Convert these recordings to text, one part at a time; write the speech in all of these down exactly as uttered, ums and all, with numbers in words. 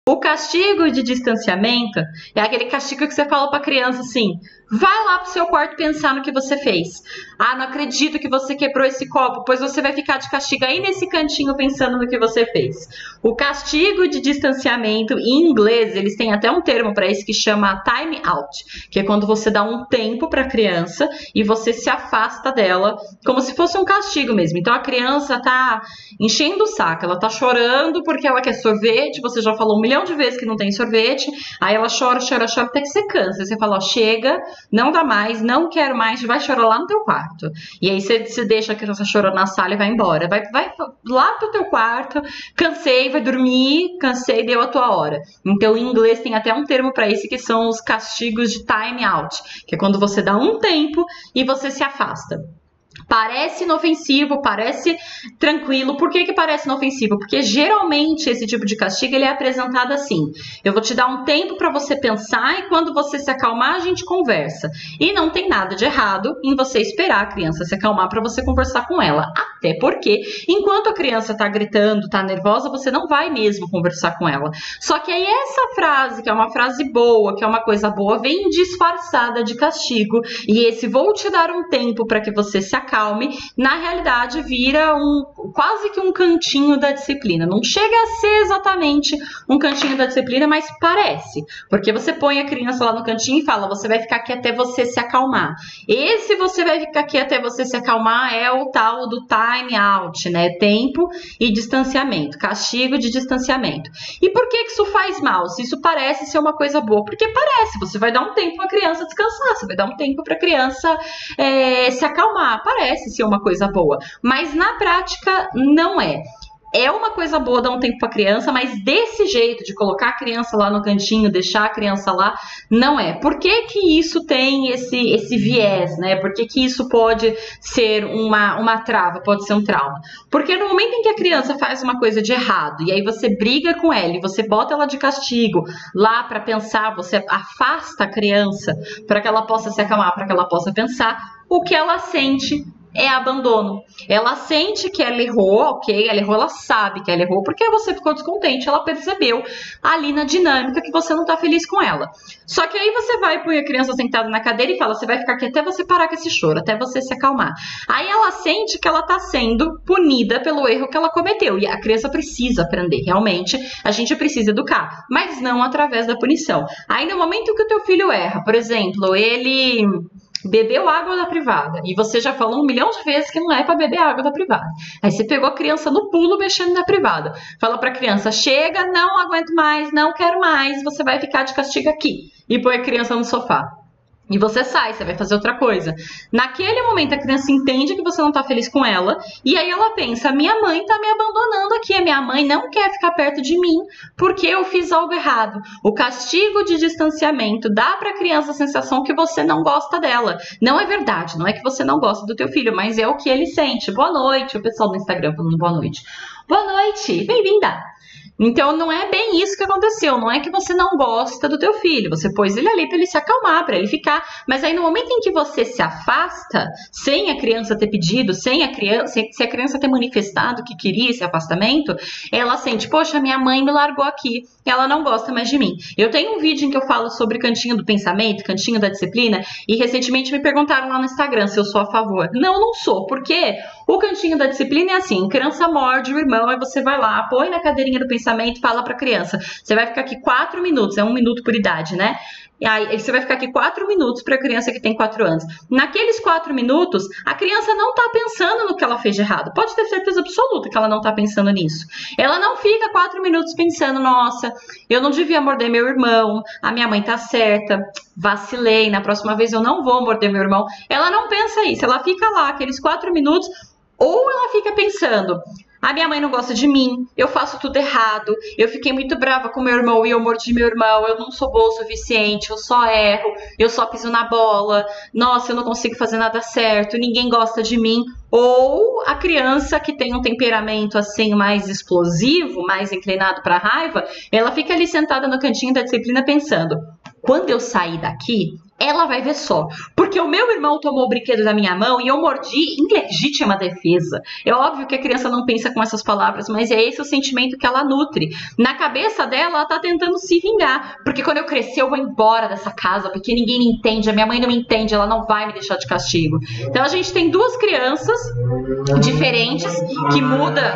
O castigo de distanciamento é aquele castigo que você fala para a criança assim: vai lá pro seu quarto pensar no que você fez. Ah, não acredito que você quebrou esse copo, pois você vai ficar de castigo aí nesse cantinho pensando no que você fez. O castigo de distanciamento, em inglês, eles têm até um termo para isso que chama time out, que é quando você dá um tempo para a criança e você se afasta dela, como se fosse um castigo mesmo. Então a criança tá enchendo o saco, ela tá chorando porque ela quer sorvete, você já falou um milhão de vezes que não tem sorvete, aí ela chora, chora, chora até que você cansa. Você fala, ó, chega, não dá mais, não quero mais, vai chorar lá no teu quarto. E aí você, você deixa a criança chorando na sala e vai embora. Vai, vai lá pro teu quarto, cansei, vai dormir, cansei, deu a tua hora. Então em inglês tem até um termo para isso que são os castigos de time out, que é quando você dá um tempo e você se afasta. Parece inofensivo, parece tranquilo. Por que que parece inofensivo? Porque geralmente esse tipo de castigo ele é apresentado assim: eu vou te dar um tempo para você pensar e quando você se acalmar a gente conversa. E não tem nada de errado em você esperar a criança se acalmar para você conversar com ela. Até porque enquanto a criança tá gritando, tá nervosa, você não vai mesmo conversar com ela. Só que aí essa frase, que é uma frase boa, que é uma coisa boa, vem disfarçada de castigo. E esse vou te dar um tempo para que você se acalme, na realidade vira um, quase que um cantinho da disciplina. Não chega a ser exatamente um cantinho da disciplina, mas parece. Porque você põe a criança lá no cantinho e fala, você vai ficar aqui até você se acalmar. Esse você vai ficar aqui até você se acalmar é o tal do time out, né? Tempo e distanciamento, castigo de distanciamento. E por que que isso faz mal? Se isso parece ser uma coisa boa? Porque parece, você vai dar um tempo para a criança descansar, você vai dar um tempo para a criança é, se acalmar. Parece ser uma coisa boa, mas na prática não é. É uma coisa boa dar um tempo para a criança, mas desse jeito de colocar a criança lá no cantinho, deixar a criança lá, não é. Por que que isso tem esse, esse viés, né? Por que que isso pode ser uma, uma trava, pode ser um trauma? Porque no momento em que a criança faz uma coisa de errado, e aí você briga com ela, e você bota ela de castigo lá para pensar, você afasta a criança para que ela possa se acalmar, para que ela possa pensar, o que ela sente é abandono. Ela sente que ela errou, ok, ela errou, ela sabe que ela errou, porque você ficou descontente, ela percebeu ali na dinâmica que você não tá feliz com ela. Só que aí você vai pôr a criança sentada na cadeira e fala, você vai ficar aqui até você parar com esse choro, até você se acalmar. Aí ela sente que ela tá sendo punida pelo erro que ela cometeu, e a criança precisa aprender, realmente, a gente precisa educar, mas não através da punição. Aí no momento que o teu filho erra, por exemplo, ele bebeu água da privada e você já falou um milhão de vezes que não é para beber água da privada. Aí você pegou a criança no pulo mexendo na privada. Fala para a criança, chega, não aguento mais, não quero mais, você vai ficar de castigo aqui. E põe a criança no sofá. E você sai, você vai fazer outra coisa. Naquele momento a criança entende que você não tá feliz com ela. E aí ela pensa, minha mãe tá me abandonando aqui. A minha mãe não quer ficar perto de mim porque eu fiz algo errado. O castigo de distanciamento dá pra criança a sensação que você não gosta dela. Não é verdade, não é que você não gosta do teu filho, mas é o que ele sente. Boa noite, o pessoal do Instagram falando boa noite. Boa noite, bem-vinda. Então não é bem isso que aconteceu, não é que você não gosta do teu filho, você pôs ele ali para ele se acalmar, para ele ficar, mas aí no momento em que você se afasta, sem a criança ter pedido, sem a criança, se a criança ter manifestado que queria esse afastamento, ela sente, poxa, minha mãe me largou aqui, ela não gosta mais de mim. Eu tenho um vídeo em que eu falo sobre cantinho do pensamento, cantinho da disciplina, e recentemente me perguntaram lá no Instagram se eu sou a favor. Não, não sou, porque o cantinho da disciplina é assim, criança morde o irmão, aí você vai lá, põe na cadeirinha do pensamento, fala pra criança, você vai ficar aqui quatro minutos, é um minuto por idade, né? E aí você vai ficar aqui quatro minutos para a criança que tem quatro anos. Naqueles quatro minutos, a criança não tá pensando no que ela fez de errado. Pode ter certeza absoluta que ela não tá pensando nisso. Ela não fica quatro minutos pensando, nossa, eu não devia morder meu irmão, a minha mãe tá certa, vacilei, na próxima vez eu não vou morder meu irmão. Ela não pensa isso, ela fica lá aqueles quatro minutos, ou ela fica pensando, a minha mãe não gosta de mim, eu faço tudo errado, eu fiquei muito brava com meu irmão e eu mordi meu irmão, eu não sou boa o suficiente, eu só erro, eu só piso na bola, nossa, eu não consigo fazer nada certo, ninguém gosta de mim. Ou a criança que tem um temperamento assim mais explosivo, mais inclinado para raiva, ela fica ali sentada no cantinho da disciplina pensando, quando eu sair daqui, ela vai ver só, porque o meu irmão tomou o brinquedo da minha mão e eu mordi em legítima defesa. É óbvio que a criança não pensa com essas palavras, mas é esse o sentimento que ela nutre. Na cabeça dela, ela tá tentando se vingar, porque quando eu crescer eu vou embora dessa casa, porque ninguém me entende, a minha mãe não me entende, ela não vai me deixar de castigo. Então a gente tem duas crianças diferentes que muda.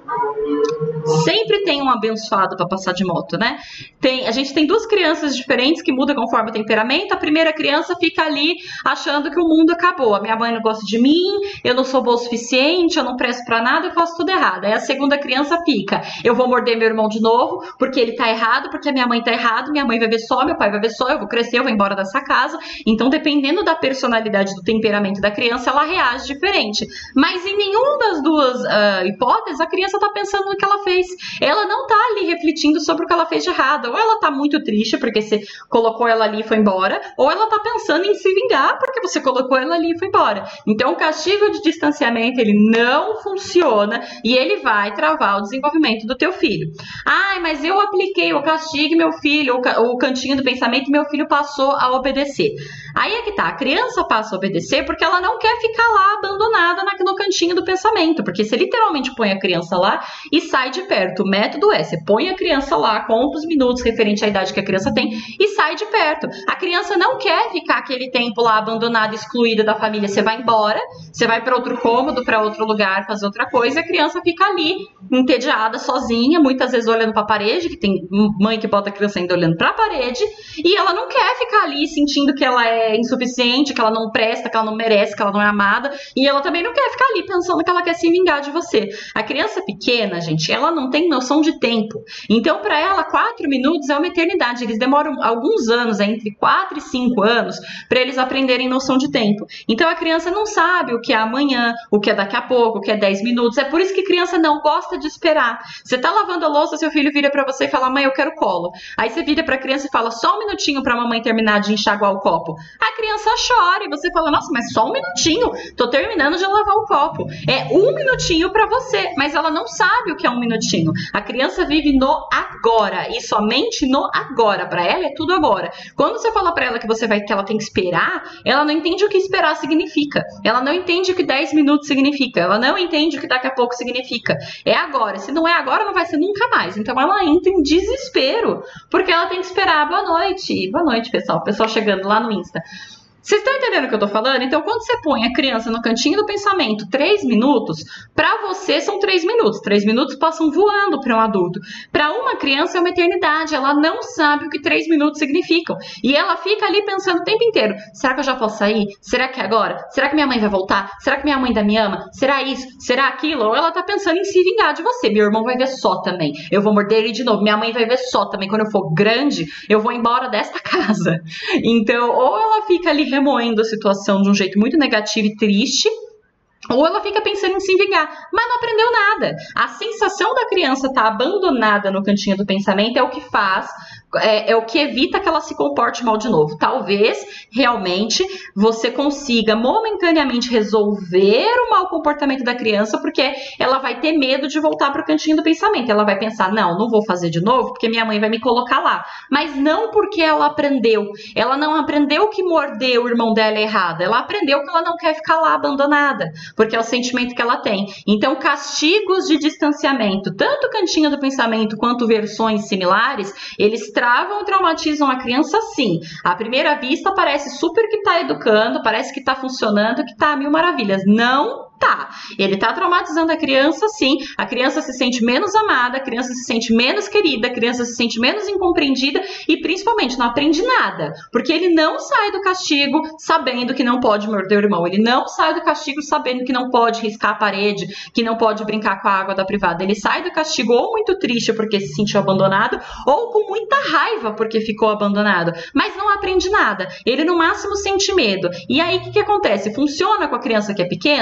Sempre tem um abençoado para passar de moto, né? Tem, a gente tem duas crianças diferentes que mudam conforme o temperamento. A primeira criança fica ali achando que o mundo acabou. A minha mãe não gosta de mim, eu não sou boa o suficiente, eu não presto para nada, eu faço tudo errado. Aí a segunda criança fica, eu vou morder meu irmão de novo, porque ele tá errado, porque a minha mãe tá errado, minha mãe vai ver só, meu pai vai ver só, eu vou crescer, eu vou embora dessa casa. Então, dependendo da personalidade, do temperamento da criança, ela reage diferente. Mas em nenhuma das duas uh, hipóteses, a criança tá pensando no que ela fez. Ela não tá ali refletindo sobre o que ela fez de errado. Ou ela tá muito triste porque você colocou ela ali e foi embora, ou ela tá pensando em se vingar porque você colocou ela ali e foi embora. Então o castigo de distanciamento, ele não funciona e ele vai travar o desenvolvimento do teu filho. Ai, mas eu apliquei o castigo e meu filho, o cantinho do pensamento, e meu filho passou a obedecer. Aí é que tá, a criança passa a obedecer porque ela não quer ficar lá abandonada no cantinho do pensamento, porque você literalmente põe a criança lá e sai de perto. O método é, você põe a criança lá, conta os minutos referente à idade que a criança tem e sai de perto. A criança não quer ficar aquele tempo lá abandonada, excluída da família. Você vai embora, você vai para outro cômodo, para outro lugar, fazer outra coisa, e a criança fica ali, entediada, sozinha, muitas vezes olhando para a parede, que tem mãe que bota a criança ainda olhando para a parede, e ela não quer ficar ali sentindo que ela é insuficiente, que ela não presta, que ela não merece, que ela não é amada, e ela também não quer ficar ali pensando que ela quer se vingar de você. A criança pequena, gente, ela não tem noção de tempo. Então, para ela, quatro minutos é uma eternidade. Eles demoram alguns anos, entre quatro e cinco anos, para eles aprenderem noção de tempo. Então, a criança não sabe o que é amanhã, o que é daqui a pouco, o que é dez minutos. É por isso que criança não gosta de esperar. Você tá lavando a louça, seu filho vira para você e fala, mãe, eu quero colo. Aí você vira para a criança e fala, só um minutinho para a mamãe terminar de enxaguar o copo. A criança chora e você fala, nossa, mas só um minutinho, tô terminando de lavar o copo. É um minutinho para você, mas ela não sabe o que é um minutinho. A criança vive no agora e somente no agora. Para ela é tudo agora. Quando você fala para ela que você vai, que ela tem que esperar, ela não entende o que esperar significa. Ela não entende o que dez minutos significa. Ela não entende o que daqui a pouco significa. É agora. Se não é agora, não vai ser nunca mais. Então ela entra em desespero porque ela tem que esperar. Boa noite. Boa noite, pessoal. O pessoal chegando lá no Insta. Vocês estão entendendo o que eu tô falando? Então, quando você põe a criança no cantinho do pensamento três minutos, para você são três minutos. Três minutos passam voando para um adulto. Para uma criança é uma eternidade. Ela não sabe o que três minutos significam. E ela fica ali pensando o tempo inteiro. Será que eu já posso sair? Será que é agora? Será que minha mãe vai voltar? Será que minha mãe ainda me ama? Será isso? Será aquilo? Ou ela tá pensando em se vingar de você. Meu irmão vai ver só também. Eu vou morder ele de novo. Minha mãe vai ver só também. Quando eu for grande, eu vou embora desta casa. Então, ou ela fica ali remoendo a situação de um jeito muito negativo e triste, ou ela fica pensando em se vingar, mas não aprendeu nada. A sensação da criança estar abandonada no cantinho do pensamento é o que faz, é, é o que evita que ela se comporte mal de novo. Talvez, realmente, você consiga momentaneamente resolver o mau comportamento da criança, porque ela vai ter medo de voltar para o cantinho do pensamento. Ela vai pensar, não, não vou fazer de novo, porque minha mãe vai me colocar lá. Mas não porque ela aprendeu. Ela não aprendeu que morder o irmão dela é errado. Ela aprendeu que ela não quer ficar lá abandonada, porque é o sentimento que ela tem. Então, castigos de distanciamento, tanto cantinho do pensamento quanto versões similares, eles travam e traumatizam a criança sim. À primeira vista parece super que tá educando, parece que tá funcionando, que tá a mil maravilhas. Não tá. Ele tá traumatizando a criança sim. A criança se sente menos amada, a criança se sente menos querida, a criança se sente menos incompreendida e principalmente não aprende nada. Porque ele não sai do castigo sabendo que não pode morder o irmão. Ele não sai do castigo sabendo que não pode riscar a parede, que não pode brincar com a água da privada. Ele sai do castigo ou muito triste porque se sentiu abandonado ou com muita raiva porque ficou abandonado. Mas não aprende nada. Ele no máximo sente medo. E aí o que, que acontece? Funciona com a criança que é pequena?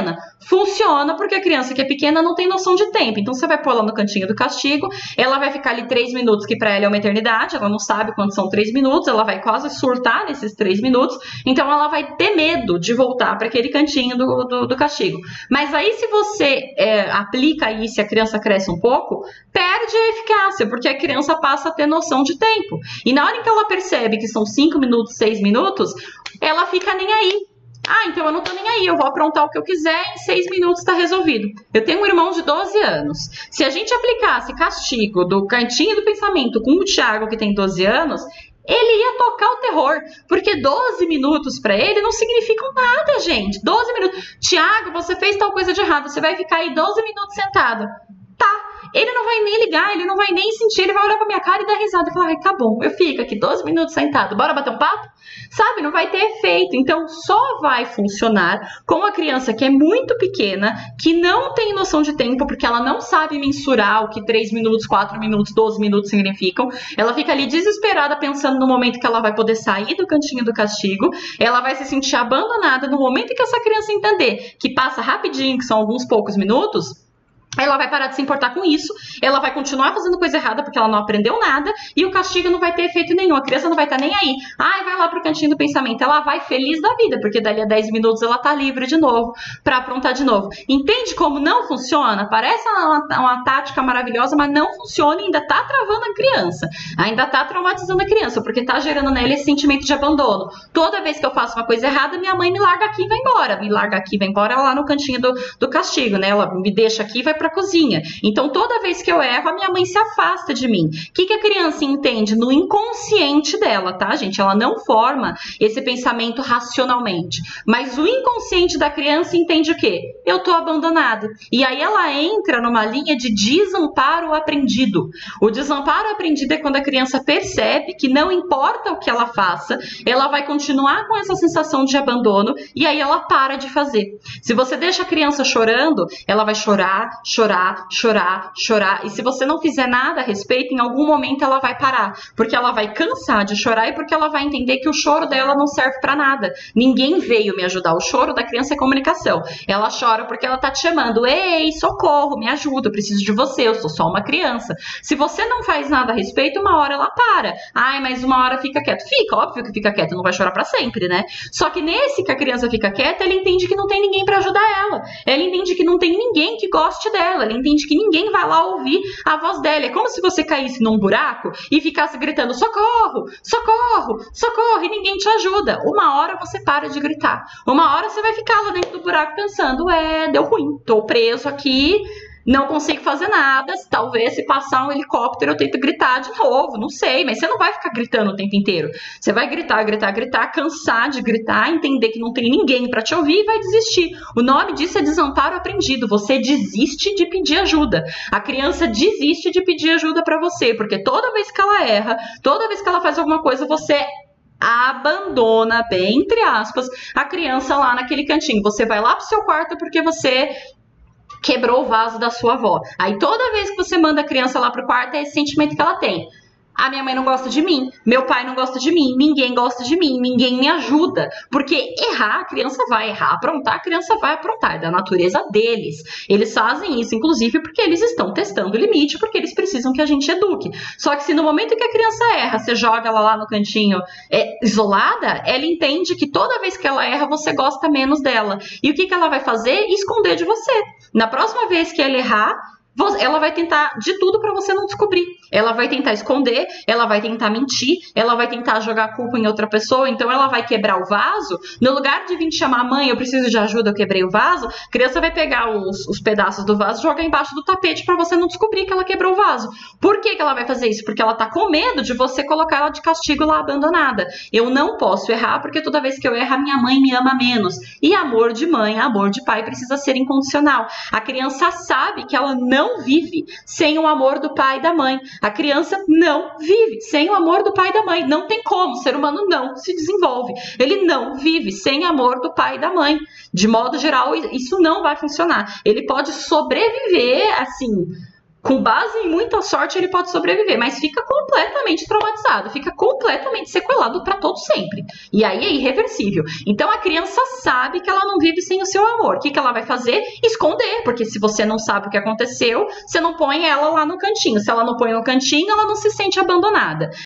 Funciona porque a criança que é pequena não tem noção de tempo. Então você vai pôr ela no cantinho do castigo, ela vai ficar ali três minutos, que para ela é uma eternidade, ela não sabe quantos são três minutos, ela vai quase surtar nesses três minutos, então ela vai ter medo de voltar para aquele cantinho do, do, do castigo. Mas aí se você é, aplica isso e a criança cresce um pouco, perde a eficácia, porque a criança passa a ter noção de tempo. E na hora em que ela percebe que são cinco minutos, seis minutos, ela fica nem aí. Ah, então eu não tô nem aí, eu vou aprontar o que eu quiser, em seis minutos tá resolvido. Eu tenho um irmão de doze anos. Se a gente aplicasse castigo do cantinho do pensamento com o Thiago, que tem doze anos, ele ia tocar o terror, porque doze minutos pra ele não significam nada, gente. doze minutos. Thiago, você fez tal coisa de errado, você vai ficar aí doze minutos sentado. Tá. Ele não vai nem ligar, ele não vai nem sentir, ele vai olhar pra minha cara e dar risada e falar, ai, tá bom, eu fico aqui doze minutos sentado, bora bater um papo? Sabe, não vai ter efeito. Então, só vai funcionar com a criança que é muito pequena, que não tem noção de tempo, porque ela não sabe mensurar o que três minutos, quatro minutos, doze minutos significam. Ela fica ali desesperada pensando no momento que ela vai poder sair do cantinho do castigo, ela vai se sentir abandonada no momento em que essa criança entender que passa rapidinho, que são alguns poucos minutos, ela vai parar de se importar com isso, ela vai continuar fazendo coisa errada porque ela não aprendeu nada e o castigo não vai ter efeito nenhum, a criança não vai estar nem aí. Ai, vai lá pro cantinho do pensamento, ela vai feliz da vida, porque dali a dez minutos ela tá livre de novo pra aprontar de novo. Entende como não funciona? Parece uma, uma tática maravilhosa, mas não funciona e ainda tá travando a criança, ainda tá traumatizando a criança, porque tá gerando nela esse sentimento de abandono. Toda vez que eu faço uma coisa errada, minha mãe me larga aqui e vai embora, me larga aqui e vai embora lá no cantinho do, do castigo, né? Ela me deixa aqui e vai pra cozinha. Então, toda vez que eu erro, a minha mãe se afasta de mim. O que, que a criança entende? No inconsciente dela, tá, gente? Ela não forma esse pensamento racionalmente. Mas o inconsciente da criança entende o quê? Eu tô abandonada. E aí ela entra numa linha de desamparo aprendido. O desamparo aprendido é quando a criança percebe que não importa o que ela faça, ela vai continuar com essa sensação de abandono e aí ela para de fazer. Se você deixa a criança chorando, ela vai chorar, chorar, chorar, chorar. E se você não fizer nada a respeito, em algum momento ela vai parar. Porque ela vai cansar de chorar e porque ela vai entender que o choro dela não serve pra nada. Ninguém veio me ajudar. O choro da criança é comunicação. Ela chora porque ela tá te chamando. Ei, socorro, me ajuda, eu preciso de você, eu sou só uma criança. Se você não faz nada a respeito, uma hora ela para. Ai, mas uma hora fica quieto. Fica, óbvio que fica quieto, não vai chorar pra sempre, né? Só que nesse que a criança fica quieta, ela entende que não tem ninguém pra ajudar ela. Ela entende que não tem ninguém que goste dela. Ela entende que ninguém vai lá ouvir a voz dela. É como se você caísse num buraco e ficasse gritando socorro, socorro, socorro e ninguém te ajuda. Uma hora você para de gritar. Uma hora você vai ficar lá dentro do buraco pensando, é, deu ruim, tô preso aqui, não consigo fazer nada, talvez se passar um helicóptero eu tento gritar de novo, não sei, mas você não vai ficar gritando o tempo inteiro. Você vai gritar, gritar, gritar, cansar de gritar, entender que não tem ninguém para te ouvir e vai desistir. O nome disso é desamparo aprendido, você desiste de pedir ajuda. A criança desiste de pedir ajuda para você, porque toda vez que ela erra, toda vez que ela faz alguma coisa, você abandona, bem entre aspas, a criança lá naquele cantinho. Você vai lá pro seu quarto porque você quebrou o vaso da sua avó. Aí toda vez que você manda a criança lá pro quarto, é esse sentimento que ela tem. A minha mãe não gosta de mim, meu pai não gosta de mim, ninguém gosta de mim, ninguém me ajuda. Porque errar, a criança vai errar, aprontar, a criança vai aprontar, é da natureza deles. Eles fazem isso, inclusive, porque eles estão testando o limite, porque eles precisam que a gente eduque. Só que se no momento que a criança erra, você joga ela lá no cantinho é, isolada, ela entende que toda vez que ela erra, você gosta menos dela. E o que, que ela vai fazer? Esconder de você. Na próxima vez que ela errar, ela vai tentar de tudo para você não descobrir. Ela vai tentar esconder, ela vai tentar mentir, ela vai tentar jogar a culpa em outra pessoa, então ela vai quebrar o vaso. No lugar de vir te chamar, mãe, eu preciso de ajuda, eu quebrei o vaso, a criança vai pegar os, os pedaços do vaso e jogar embaixo do tapete para você não descobrir que ela quebrou o vaso. Por que que ela vai fazer isso? Porque ela tá com medo de você colocar ela de castigo lá abandonada. Eu não posso errar, porque toda vez que eu erro, a minha mãe me ama menos. E amor de mãe, amor de pai precisa ser incondicional. A criança sabe que ela não não vive sem o amor do pai e da mãe. A criança não vive sem o amor do pai e da mãe. Não tem como, o ser humano não se desenvolve. Ele não vive sem amor do pai e da mãe. De modo geral, isso não vai funcionar. Ele pode sobreviver, assim, com base em muita sorte, ele pode sobreviver, mas fica completamente traumatizado, fica completamente sequelado para todo sempre. E aí é irreversível. Então a criança sabe que ela não vive sem o seu amor. O que, que ela vai fazer? Esconder, porque se você não sabe o que aconteceu, você não põe ela lá no cantinho. Se ela não põe no cantinho, ela não se sente abandonada.